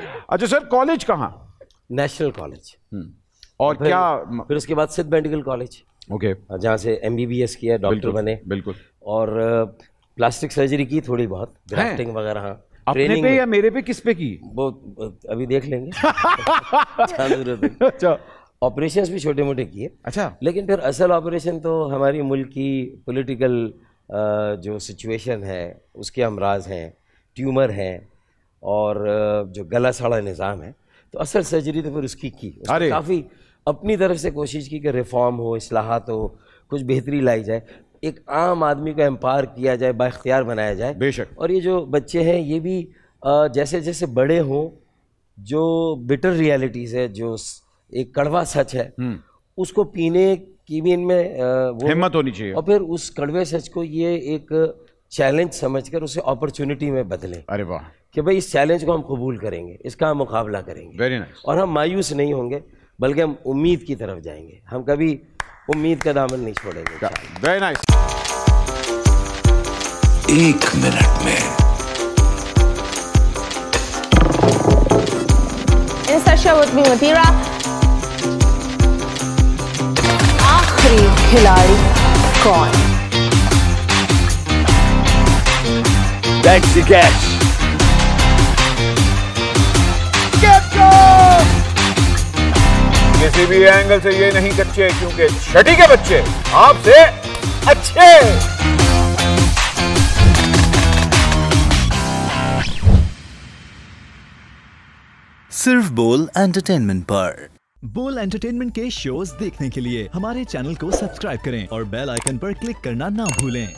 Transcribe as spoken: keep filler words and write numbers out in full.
अच्छा sir, college कहाँ? National college. और फिर, क्या? फिर उसके बाद सिद्ध मेडिकल कॉलेज, ओके, जहाँ से एमबीबीएस किया, डॉक्टर बने। बिल्कुल। और प्लास्टिक सर्जरी की, थोड़ी बहुत ग्राफ्टिंग वगैरह। हाँ, अपने पे या मेरे पे, किस पे की? वो अभी देख लेंगे। अच्छा, ऑपरेशंस भी छोटे मोटे किए। अच्छा, लेकिन फिर असल ऑपरेशन तो हमारी मुल्क की पॉलिटिकल जो सिचुएशन है उसके अमराज हैं, ट्यूमर हैं, और जो गला साड़ा निज़ाम है, तो असल सर्जरी तो फिर उसकी की। अरे काफ़ी अपनी तरफ से कोशिश की कि रिफॉर्म हो, इस्लाहात हो, कुछ बेहतरी लाई जाए, एक आम आदमी को एम्पावर किया जाए, बाइख्तियार बनाया जाए। बेशक। और ये जो बच्चे हैं ये भी जैसे जैसे बड़े हों, जो बिटर रियलिटीज़ है, जो एक कड़वा सच है, उसको पीने की भी इनमें वो हिम्मत होनी चाहिए, और फिर उस कड़वे सच को ये एक चैलेंज समझकर उसे अपॉर्चुनिटी में बदलें। अरे वाह, कि भाई इस चैलेंज को हम कबूल करेंगे, इसका हम मुकाबला करेंगे। Very nice. और हम मायूस नहीं होंगे, बल्कि हम उम्मीद की तरफ जाएंगे। हम कभी उम्मीद का दामन नहीं छोड़ेंगे। Very nice. एक मिनट में आखिरी खिलाड़ी कौन? That's the catch. किसी भी एंगल से ये नहीं कच्चे, क्योंकि छठी के बच्चे आपसे अच्छे। सिर्फ बोल एंटरटेनमेंट पर। बोल एंटरटेनमेंट के शोज देखने के लिए हमारे चैनल को सब्सक्राइब करें और बेल आइकन पर क्लिक करना ना भूलें।